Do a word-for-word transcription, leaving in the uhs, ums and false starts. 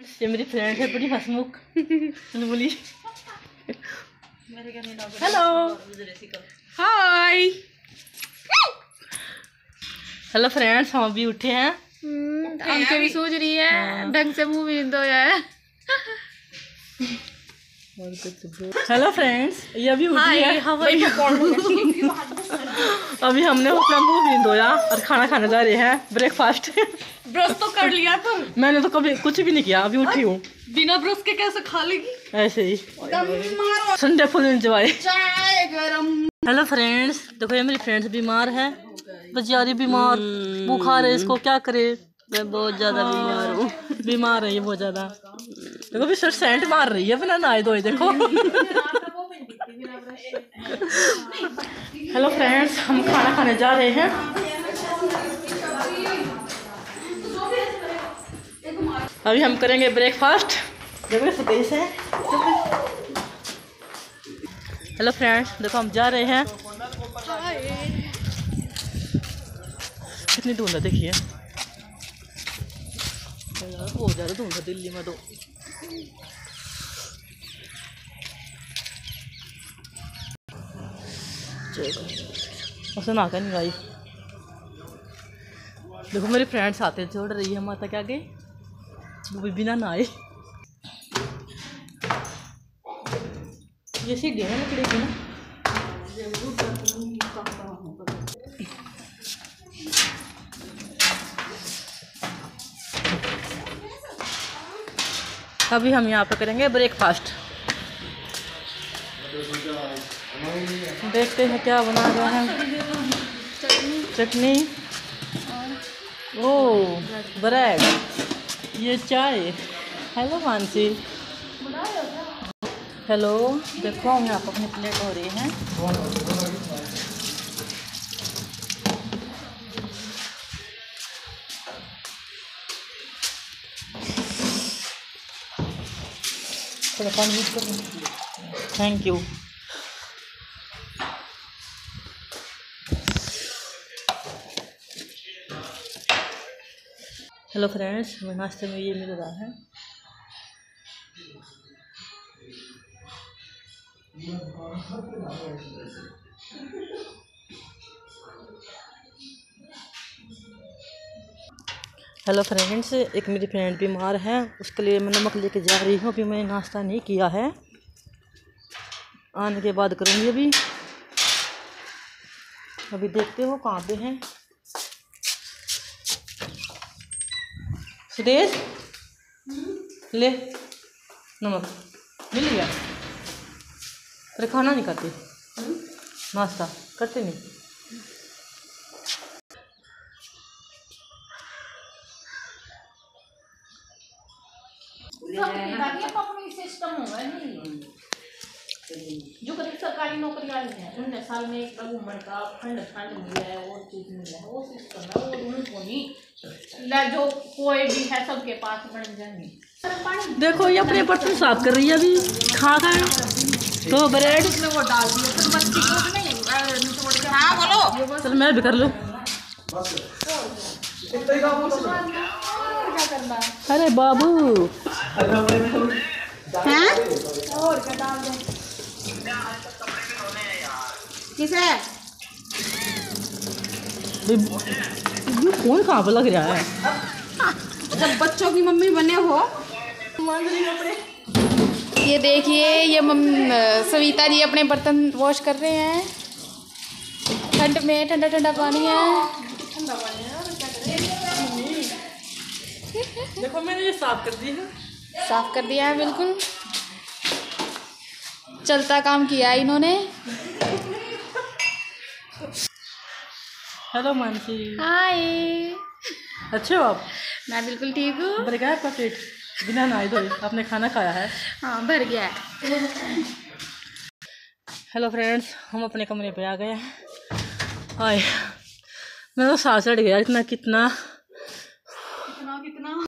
ये मेरी फ्रेंड है बड़ी हंसमुख बुलबुली। हेलो हाय हेलो फ्रेंड्स, हम अभी उठे हैं। आंखें भी सूझ रही है, ढंग से मुंह भी धोया है। हेलो फ्रेंड्स, ये अभी उठी है। अभी हमने अपना मुंह भी धोया और खाना खाने जा रहे हैं, ब्रेकफास्ट। ब्रश तो कर लिया तुम? मैंने तो कभी कुछ भी नहीं किया, अभी उठी हूँ। बिना ब्रश के कैसे खा लेगी? ऐसे ही Sunday full enjoy. Hello friends, देखो ये मेरी फ्रेंड्स बीमार है, बेचारी बीमार, बुखार है इसको, क्या करे। मैं बहुत ज्यादा बीमार हूँ। बीमार है ये बहुत ज्यादा। देखो भी सर सेंट मार रही है बिना नहाए धोए, देखो। हेलो फ्रेंड्स, हम खाना खाने जा रहे हैं। अभी हम करेंगे ब्रेकफास्ट। देखो सतीश है। हेलो फ्रेंड्स, देखो हम जा रहे हैं। कितनी धुंध है देखिए, बहुत ज़्यादा धुंध है दिल्ली में तो। ना कर नहीं भाई। देखो मेरी फ्रेंड्स आते छोड़ रही है माता के आगे, वो भी बिना नहाए। ये सीढ़ी है लकड़ी की ना। अभी हम यहाँ पे करेंगे ब्रेकफास्ट। देखते हैं क्या बना रहे हैं। चटनी, ओह ब्रेड, ये चाय। हेलो मानसी। हेलो, देखो हम यहाँ पर अपनी प्लेट हो रही हैं। थोड़ा पानी यूज करो, थैंक यू। हेलो फ्रेंड्स, हमें नाश्ते में ये मिल रहा है। हेलो फ्रेंड्स, एक मेरी फ्रेंड बीमार है, उसके लिए मैं नमक लेके जा रही हूँ। अभी मैंने नाश्ता नहीं किया है, आने के बाद करूँगी। अभी अभी देखते हो कहाँ पे हैं। सुदेश ले नमक मिल गया। अरे खाना नहीं खाते, नाश्ता करते नहीं। सिस्टम होगा नहीं जो कभी सरकारी नौकरी वाली है, उन्नीस साल में एक उम्र का फंड फंड मिला है, वो चीज मिला है, वो सिस्टम है। वो उनको नहीं, जो कोई भी है सबके पास बन जाएंगे। देखो ये अपने बर्तन साफ कर रही है अभी, खा गए तो ब्रेड उसमें वो डाल दिया फिर बच्ची को नहीं। हाँ बोलो। चल मैं भी कर लूँ। अरे बाबू हैं? और क्या डाल दे? किसे? ये फोन कहाँ पर लग रहा है? जब बच्चों की मम्मी बने हो। ये देखिए, ये मम्मी सविता जी अपने बर्तन वॉश कर रहे हैं। ठंड में ठंडा ठंडा पानी है। ठंडा पानी है। देखो मैंने ये साफ कर दी है। साफ कर दिया है, बिल्कुल चलता काम किया है इन्होंने। हेलो मानसी। हाय। अच्छे हो आप? मैं बिल्कुल ठीक हूँ। भर गया आपका पेट बिना नहाए धोए? आपने खाना खाया है? हाँ भर गया है। हेलो फ्रेंड्स, हम अपने कमरे पे आ गए हैं। हाय, मैं तो सांस चढ़ गया, इतना कितना